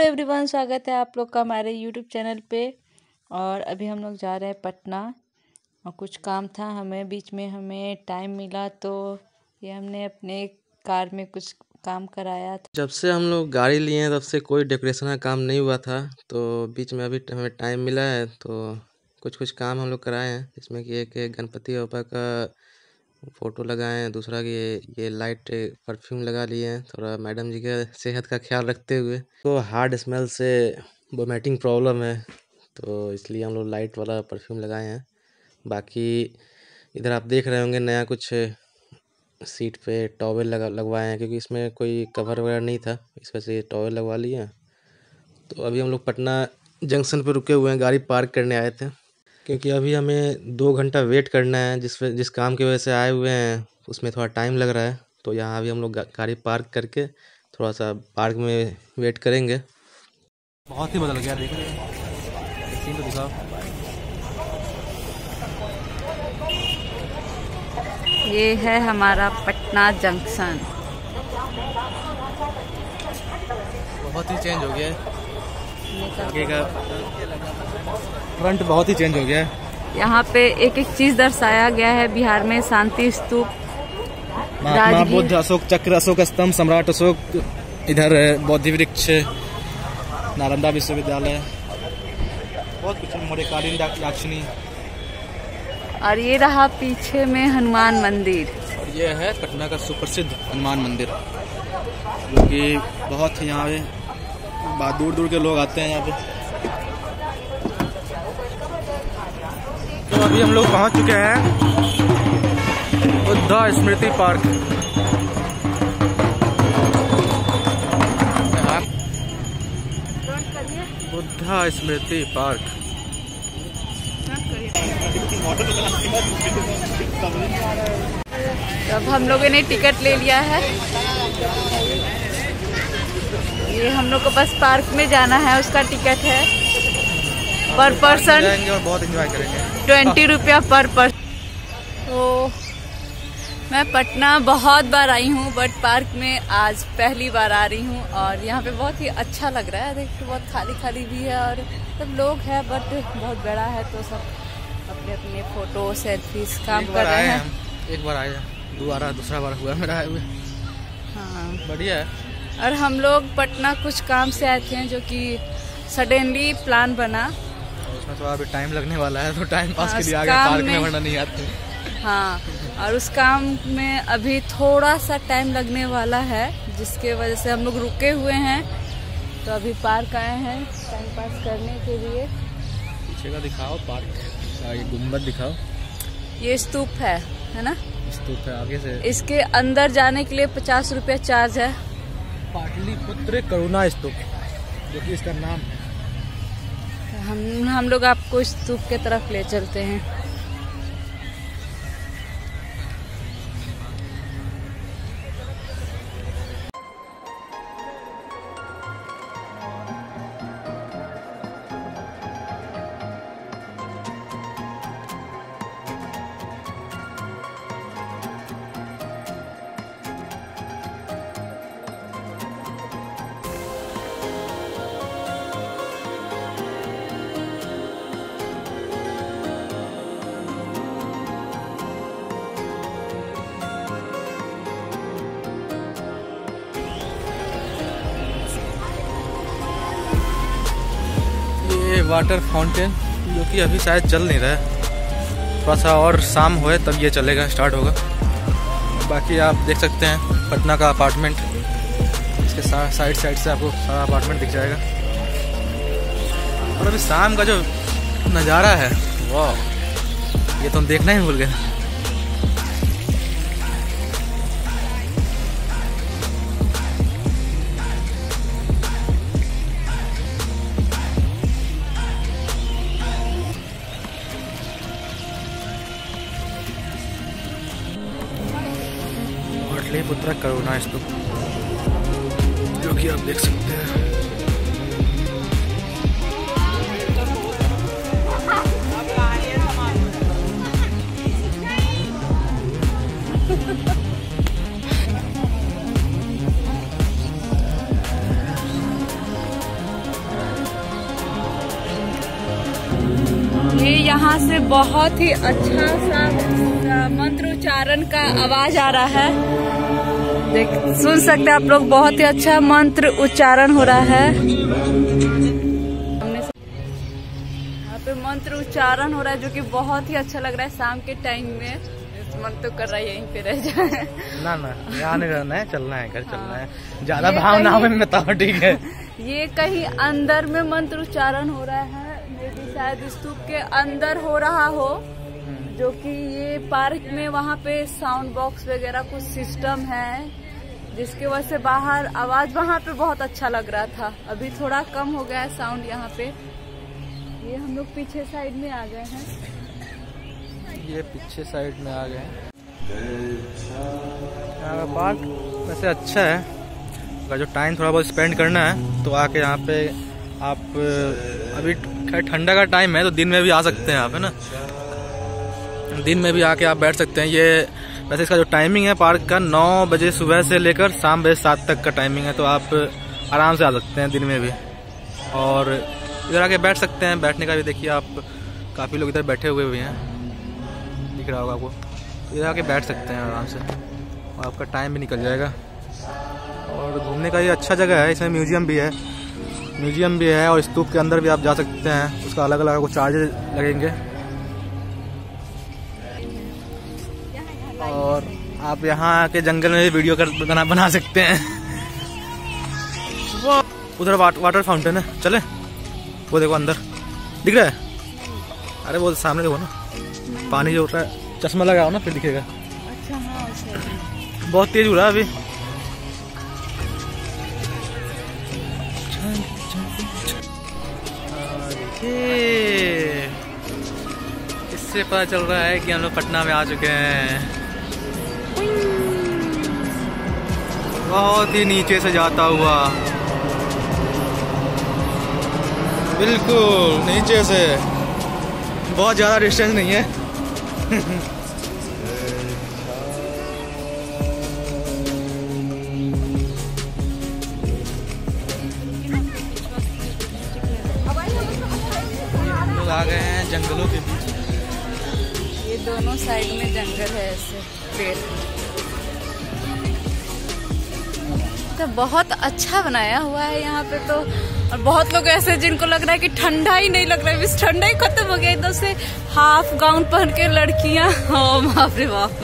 Hello everyone, स्वागत है आप लोग का हमारे यूट्यूब चैनल पे। और अभी हम लोग जा रहे हैं पटना और कुछ काम था, हमें टाइम मिला तो ये हमने अपने कार में कुछ काम कराया था। जब से हम लोग गाड़ी लिए हैं तब से कोई डेकोरेशन का काम नहीं हुआ था, तो बीच में अभी हमें टाइम मिला है तो कुछ कुछ काम हम लोग कराए हैं। जिसमें कि एक गणपति बाबा का फ़ोटो लगाए हैं, दूसरा कि ये लाइट परफ्यूम लगा लिए हैं थोड़ा मैडम जी के सेहत का ख्याल रखते हुए। तो हार्ड स्मेल से वोमिटिंग प्रॉब्लम है, तो इसलिए हम लोग लाइट वाला परफ्यूम लगाए हैं। बाकी इधर आप देख रहे होंगे नया कुछ सीट पे टॉवेल लगवाए हैं, क्योंकि इसमें कोई कवर वगैरह नहीं था, इस वजह से टॉवेल लगवा लिए हैं। तो अभी हम लोग पटना जंक्शन पे रुके हुए हैं, गाड़ी पार्क करने आए थे, क्योंकि अभी हमें 2 घंटा वेट करना है। जिस काम की वजह से आए हुए हैं उसमें थोड़ा टाइम लग रहा है, तो यहाँ अभी हम लोग गाड़ी पार्क करके थोड़ा सा पार्क में वेट करेंगे। बहुत ही बदल गया, देख रहे हैं सीन तो दिखाओ। ये है हमारा पटना जंक्शन। बहुत ही चेंज हो गया है, आगे का फ्रंट बहुत ही चेंज हो गया है। यहाँ पे एक एक चीज दर्शाया गया है। बिहार में शांति स्तूप, महात्मा बुद्ध, अशोक चक्र, अशोक स्तंभ, सम्राट अशोक, इधर बौद्ध वृक्ष, नालंदा विश्वविद्यालय, बहुत कुछ, मौर्यकालीन याक्षिणी। और ये रहा पीछे में हनुमान मंदिर। और ये है पटना का सुप्रसिद्ध हनुमान मंदिर, जो कि बहुत यहाँ पे दूर दूर के लोग आते हैं यहाँ पे। तो अभी हम लोग पहुँच चुके हैं बुद्धा स्मृति पार्क। बुद्धा स्मृति पार्क। अब हम लोगों ने टिकट ले लिया है। ये हम लोग को बस पार्क में जाना है, उसका टिकट है पर पर्सन और बहुत एंजॉय करेंगे। 20 रुपया पर पर्सन। तो मैं पटना बहुत बार आई हूँ, बट पार्क में आज पहली बार आ रही हूँ और यहाँ पे बहुत ही अच्छा लग रहा है। देखिए बहुत खाली खाली भी है और सब लोग हैं, बट बहुत बड़ा है, तो सब अपने अपने फोटो सेल्फीज काम कर रहे हैं। एक बार आए, दूसरा बार हुआ मेरा आए हुए। हाँ, बढ़िया है। और हम लोग पटना कुछ काम से आए थे, जो कि सडनली प्लान बना। उसमें तो अभी टाइम लगने वाला है, तो टाइम पास के लिए आगे पार्क में वरना नहीं आते। हाँ, और उस काम में अभी थोड़ा सा टाइम लगने वाला है, जिसके वजह से हम लोग रुके हुए हैं। तो अभी पार्क आए हैं टाइम पास करने के लिए। पीछे का दिखाओ पार्क, ये गुम्बद दिखाओ। ये स्तूप है ना? स्तूप है आगे से। इसके अंदर जाने के लिए 50 रुपया चार्ज है। पाटलिपुत्र करुणा स्तूप, जो कि इसका नाम है। हम लोग आपको स्तूप के तरफ ले चलते हैं। वाटर फाउंटेन, जो कि अभी शायद चल नहीं रहा है, थोड़ा सा और शाम होए तब ये चलेगा, स्टार्ट होगा। बाकी आप देख सकते हैं पटना का अपार्टमेंट, इसके साइड से आपको सारा अपार्टमेंट दिख जाएगा। और अभी शाम का जो नज़ारा है, वाह, ये तो हम देखना ही भूल गए। पाटलिपुत्र करुणा स्तूप, जो कि आप देख सकते हैं। से बहुत ही अच्छा सा मंत्र उच्चारण का आवाज आ रहा है। देख सुन सकते हैं आप लोग, बहुत ही अच्छा मंत्र उच्चारण हो रहा है। यहाँ पे मंत्र उच्चारण हो रहा है जो कि बहुत ही अच्छा लग रहा है शाम के टाइम में। मन तो कर रहा है यहीं पे रह जाए। ना यहाँ नहीं रहना है, चलना है, घर चलना है। ज्यादा भावनाओं में बताओ, ठीक है। ये कहीं अंदर में मंत्र उच्चारण हो रहा है, मे भी शायद स्तूप के अंदर हो रहा हो, जो कि ये पार्क में वहाँ पे साउंड बॉक्स वगैरह कुछ सिस्टम है, जिसकी वजह से बाहर आवाज वहाँ पे बहुत अच्छा लग रहा था। अभी थोड़ा कम हो गया है साउंड यहाँ पे। ये हम लोग पीछे साइड में आ गए हैं। ये पीछे साइड में आ गए। यहाँ का पार्क वैसे अच्छा है, अगर जो टाइम थोड़ा बहुत स्पेंड करना है तो आके यहाँ पे आप, अभी खैर ठंडा का टाइम है तो दिन में भी आ सकते हैं आप, है ना। दिन में भी आके आप बैठ सकते हैं। ये वैसे इसका जो टाइमिंग है पार्क का 9 बजे सुबह से लेकर शाम बजे 7 तक का टाइमिंग है, तो आप आराम से आ सकते हैं दिन में भी और इधर आके बैठ सकते हैं। बैठने का भी देखिए आप, काफ़ी लोग इधर बैठे हुए भी हैं, दिख रहा होगा आपको। इधर आके बैठ सकते हैं आराम से और आपका टाइम भी निकल जाएगा। और घूमने का ये अच्छा जगह है, इसमें म्यूजियम भी है और स्तूप के अंदर भी आप जा सकते हैं। उसका अलग अलग कुछ चार्जेस लगेंगे और आप यहाँ आके जंगल में भी वीडियो बना सकते हैं। उधर वाटर फाउंटेन है, चले वो देखो अंदर दिख रहा है। अरे वो सामने देखो ना, पानी जो होता है, चश्मा लगाओ ना फिर दिखेगा। अच्छा हाँ, बहुत तेज हो रहा है अभी। इससे पता चल रहा है कि हम लोग पटना में आ चुके हैं। बहुत ही नीचे से जाता हुआ, बिल्कुल नीचे से, बहुत ज़्यादा डिस्टेंस नहीं है। लोग आ गए हैं जंगलों के बीच। ये दोनों साइड में जंगल है, ऐसे पेड़। तो बहुत अच्छा बनाया हुआ है यहाँ पे तो। और बहुत लोग ऐसे जिनको लग रहा है कि ठंडा ही नहीं लग रहा है, ठंडा ही खत्म हो गया। इधर से हाफ गाउन पहन के लड़कियां, ओ बाप रे बाप।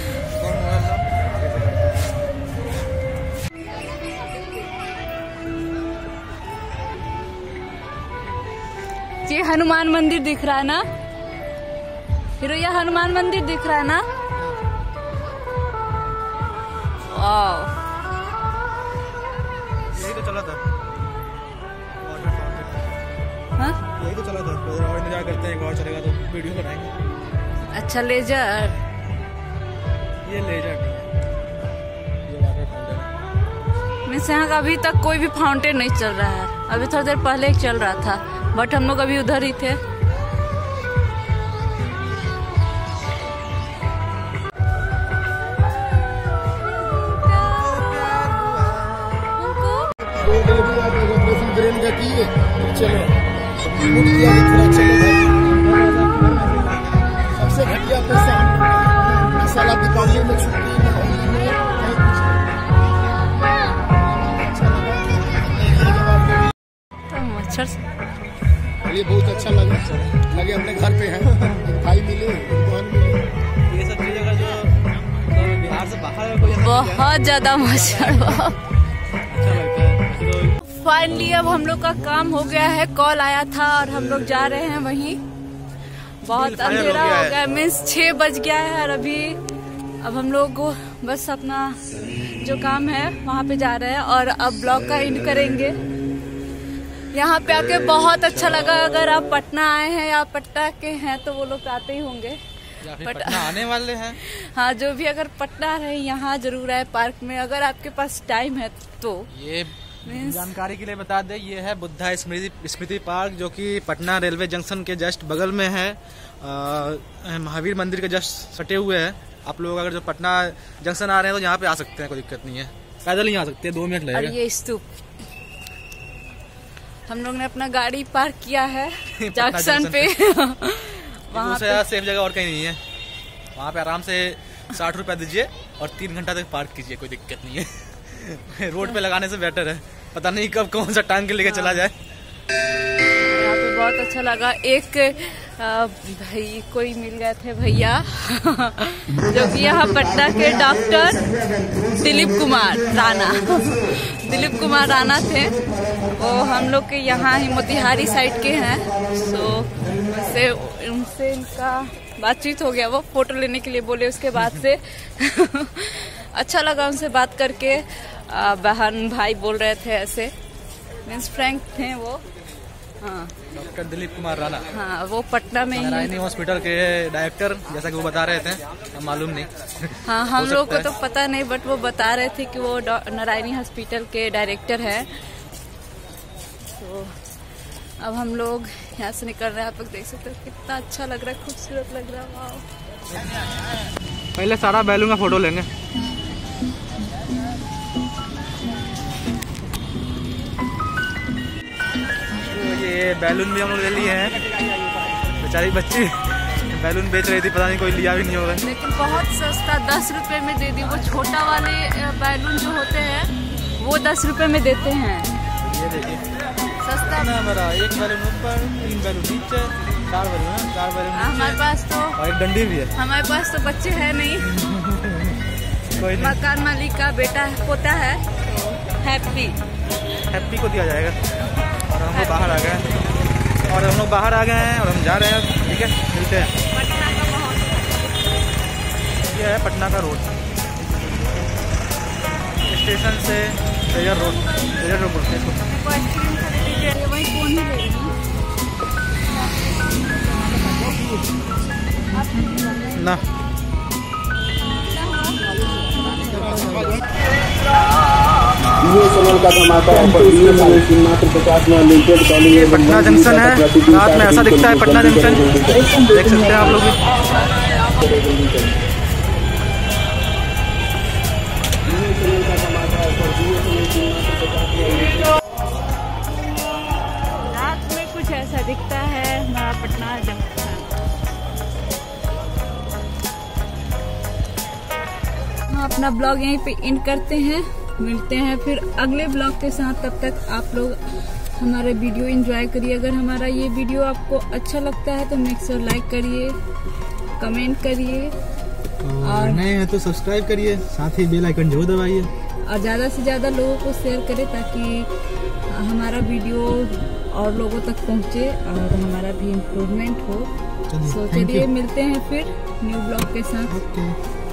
ये हनुमान मंदिर दिख रहा है ना हीरो, ये हनुमान मंदिर दिख रहा है ना। वाह, यही तो चला था, हाँ यही तो चला था। और इंतजार करते हैं, एक और चलेगा तो वीडियो बनाएंगे। अच्छा लेजर, ये लेजर नहीं है, ये वाटर फाउंटेन है। मीन्स यहाँ का अभी तक कोई भी फाउंटेन नहीं चल रहा है। अभी थोड़ी देर पहले ही चल रहा था, बट हम लोग अभी उधर ही थे। चलो सबसे घटिया पैसा साला दीपावली में छुट्टी में मच्छर ये बहुत अच्छा लगे अपने घर पे है, भाई मिले, दुकान मिले। ये सब चीज़ें का जो बिहार से बाहर है, बहुत ज्यादा मच्छर। अच्छा लगता है। फाइनली अब हम लोग का काम हो गया है, कॉल आया था और हम लोग जा रहे हैं वहीं। बहुत अंधेरा हो गया, मीन्स 6 बज गया है और अभी अब हम लोग बस अपना जो काम है वहाँ पे जा रहे हैं और अब ब्लॉग का एंड करेंगे। यहाँ पे आके बहुत अच्छा लगा। अगर आप पटना आए हैं या पटना के हैं तो वो लोग आते ही होंगे, या फिर पटना आने वाले हैं। हाँ, जो भी अगर पटना रहे यहाँ जरूर आए पार्क में, अगर आपके पास टाइम है तो। ये जानकारी के लिए बता दें, ये है बुद्धा स्मृति पार्क, जो कि पटना रेलवे जंक्शन के जस्ट बगल में है, महावीर मंदिर के जस्ट सटे हुए है। आप लोग अगर जो पटना जंक्शन आ रहे हैं तो यहाँ पे आ सकते हैं, कोई दिक्कत नहीं है, पैदल ही आ सकते हैं, 2 मिनट लगेगा। और ये स्तूप हम लोग ने अपना गाड़ी पार्क किया है जंक्शन पे। वहाँ से सेफ जगह और कहीं नहीं है। वहाँ पे आराम से 60 रुपया दीजिए और 3 घंटा तक पार्क कीजिए, कोई दिक्कत नहीं है। रोड पे लगाने से बेटर है, पता नहीं कब कौन सा टांग के लेके चला जाए। यहाँ पे बहुत अच्छा लगा। एक भाई कोई मिल गए थे भैया जो कि यहाँ पटना के डॉक्टर दिलीप कुमार राणा थे। वो हम लोग के यहाँ ही मोतिहारी साइड के हैं। सो उनसे इनका बातचीत हो गया, वो फोटो लेने के लिए बोले। उसके बाद से अच्छा लगा उनसे बात करके। बहन भाई बोल रहे थे ऐसे, मीन्स फ्रैंक थे वो। हाँ, डॉक्टर दिलीप कुमार राणा, हाँ वो पटना में नारायणी हॉस्पिटल के डायरेक्टर, जैसा कि वो बता रहे थे, मालूम नहीं। हाँ, हम लोग को तो पता नहीं, बट वो बता रहे थे कि वो नारायणी हॉस्पिटल के डायरेक्टर हैं। तो अब हम लोग यहाँ से निकल रहे हैं। आप लोग देख सकते हो कितना अच्छा लग रहा है, खूबसूरत लग रहा है। वाह, पहले सारा बैलून का फोटो लेंगे। ये बैलून भी हम लोग ले लिए हैं। बेचारी बच्ची बैलून बेच रही थी, पता नहीं कोई लिया भी नहीं होगा। लेकिन बहुत सस्ता, 10 रुपए में दे दी। वो छोटा वाले बैलून जो होते हैं वो 10 रुपए में देते हैं। ये देखिए सस्ता ना बड़ा, एक बैलून ऊपर, 3 बैलून नीचे, 4 बैलून हमारे पास तो, और एक डंडी भी है। हमारे पास तो बच्चे है नहीं। कोई नहीं, मकान मालिक का बेटा पोता है। हैप्पी को दिया जाएगा। और हम लोग बाहर आ गए हैं और हम जा रहे हैं। ठीक है, मिलते हैं। पटना का बहुत, ये है पटना का रोड, स्टेशन से रेजर रोड बोलते हैं इसको। आइसक्रीम खरीदी, वही कौन ही ले रही ना। ये पटना जंक्शन है, रात में ऐसा दिखता है पटना जंक्शन, देख सकते हैं आप लोग भी। रात में कुछ ऐसा दिखता है हमारा पटना जंक्शन। हम अपना ब्लॉग यहीं पे एंड करते हैं। मिलते हैं फिर अगले ब्लॉग के साथ। तब तक आप लोग हमारा वीडियो एंजॉय करिए। अगर हमारा ये वीडियो आपको अच्छा लगता है तो मेक श्योर लाइक करिए, कमेंट करिए और नए हैं तो सब्सक्राइब करिए, साथ ही बेल आइकन जरूर दबाइए और ज़्यादा से ज़्यादा लोगों को शेयर करें ताकि हमारा वीडियो और लोगों तक पहुँचे और हमारा भी इम्प्रूवमेंट हो। चलिए मिलते हैं फिर न्यू ब्लॉग के साथ।